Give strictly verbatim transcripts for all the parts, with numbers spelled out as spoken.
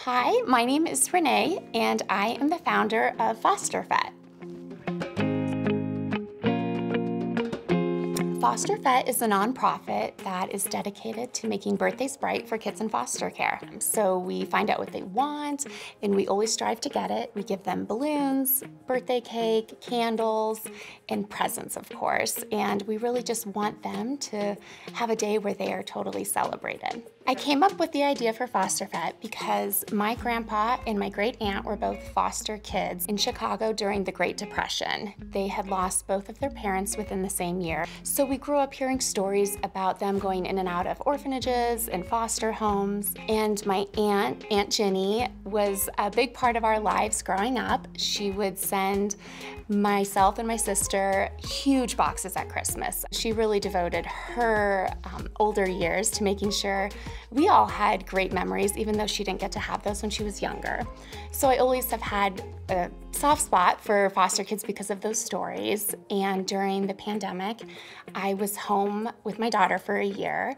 Hi, my name is Renee, and I am the founder of Fête. Fête is a nonprofit that is dedicated to making birthdays bright for kids in foster care. So we find out what they want, and we always strive to get it. We give them balloons, birthday cake, candles, and presents, of course. And we really just want them to have a day where they are totally celebrated. I came up with the idea for Fête because my grandpa and my great aunt were both foster kids in Chicago during the Great Depression. They had lost both of their parents within the same year. So we grew up hearing stories about them going in and out of orphanages and foster homes. And my aunt, Aunt Jenny, was a big part of our lives growing up. She would send myself and my sister huge boxes at Christmas. She really devoted her um, older years to making sure we all had great memories, even though she didn't get to have those when she was younger. So I always have had a soft spot for foster kids because of those stories. And during the pandemic, I was home with my daughter for a year,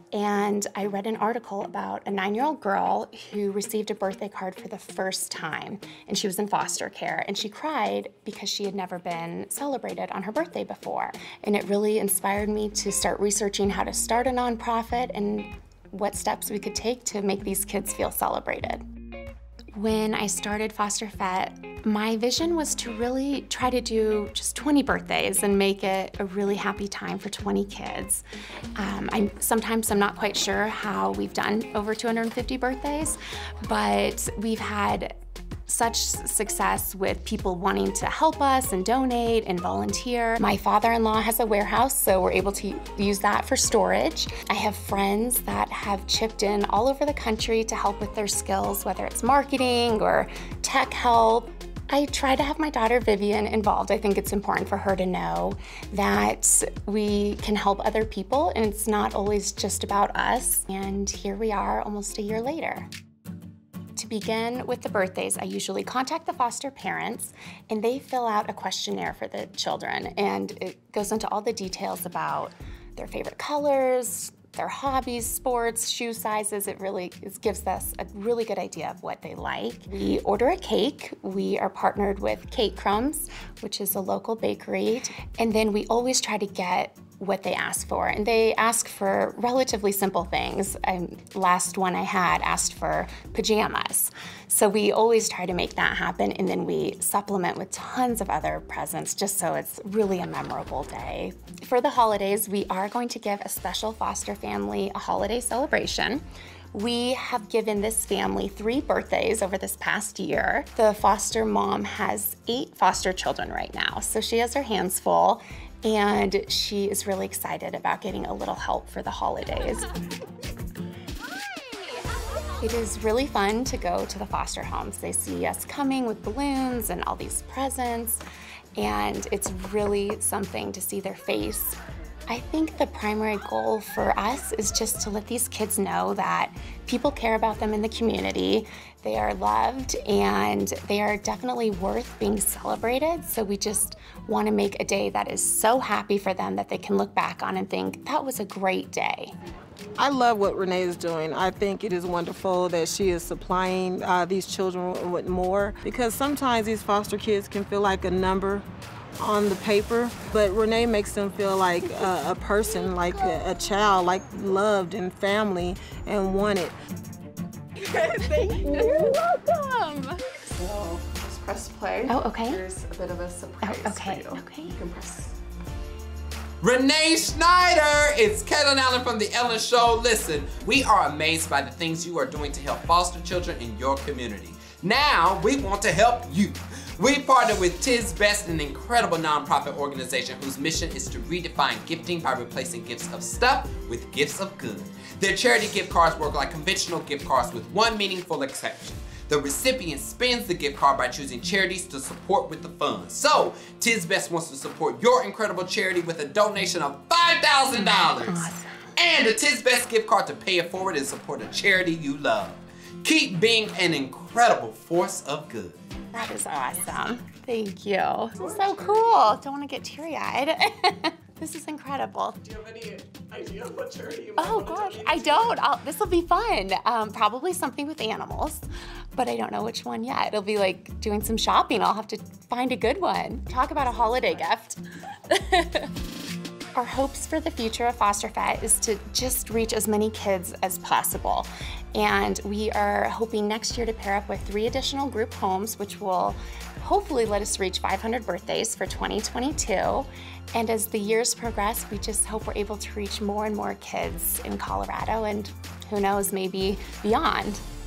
and I read an article about a nine-year-old girl who received a birthday card for the first time, and she was in foster care, and she cried because she had never been celebrated on her birthday before. And it really inspired me to start researching how to start a nonprofit and what steps we could take to make these kids feel celebrated. When I started Fête, my vision was to really try to do just twenty birthdays and make it a really happy time for twenty kids. Um, I'm, sometimes I'm not quite sure how we've done over two hundred fifty birthdays, but we've had such success with people wanting to help us and donate and volunteer. My father-in-law has a warehouse, so we're able to use that for storage. I have friends that have chipped in all over the country to help with their skills, whether it's marketing or tech help. I try to have my daughter Vivian involved. I think it's important for her to know that we can help other people and it's not always just about us. And here we are almost a year later. To begin with the birthdays, I usually contact the foster parents and they fill out a questionnaire for the children, and it goes into all the details about their favorite colors, their hobbies, sports, shoe sizes. It really it gives us a really good idea of what they like. We order a cake. We are partnered with Cake Crumbs, which is a local bakery, and then we always try to get what they ask for, and they ask for relatively simple things. I, last one I had asked for pajamas. So we always try to make that happen, and then we supplement with tons of other presents just so it's really a memorable day. For the holidays, we are going to give a special foster family a holiday celebration. We have given this family three birthdays over this past year. The foster mom has eight foster children right now, so she has her hands full, and she is really excited about getting a little help for the holidays. It is really fun to go to the foster homes. They see us coming with balloons and all these presents, and it's really something to see their face. I think the primary goal for us is just to let these kids know that people care about them in the community. They are loved and they are definitely worth being celebrated. So we just want to make a day that is so happy for them that they can look back on and think, that was a great day. I love what Renee is doing. I think it is wonderful that she is supplying uh, these children with more, because sometimes these foster kids can feel like a number on the paper, but Renee makes them feel like a, a person, like a, a child, like loved and family and wanted. Thank you. You're welcome. So just press play. Oh, okay. Here's a bit of a surprise oh, okay. for you. Okay. You can press. Renee Schneider, it's Katelyn Allen from The Ellen Show. Listen, we are amazed by the things you are doing to help foster children in your community. Now, we want to help you. We partner with TisBest, an incredible nonprofit organization whose mission is to redefine gifting by replacing gifts of stuff with gifts of good. Their charity gift cards work like conventional gift cards with one meaningful exception. The recipient spends the gift card by choosing charities to support with the funds. So, TisBest wants to support your incredible charity with a donation of five thousand dollars. Awesome. And a TisBest gift card to pay it forward and support a charity you love. Keep being an incredible force of good. That is awesome. Thank you. So cool. Don't want to get teary-eyed. This is incredible. Do you have any idea of what charity you Oh gosh, I don't. This will be fun. Um, probably something with animals, but I don't know which one yet. It'll be like doing some shopping. I'll have to find a good one. Talk about a holiday gift. Our hopes for the future of Foster Fête is to just reach as many kids as possible. And we are hoping next year to pair up with three additional group homes, which will hopefully let us reach five hundred birthdays for twenty twenty-two. And as the years progress, we just hope we're able to reach more and more kids in Colorado and who knows, maybe beyond.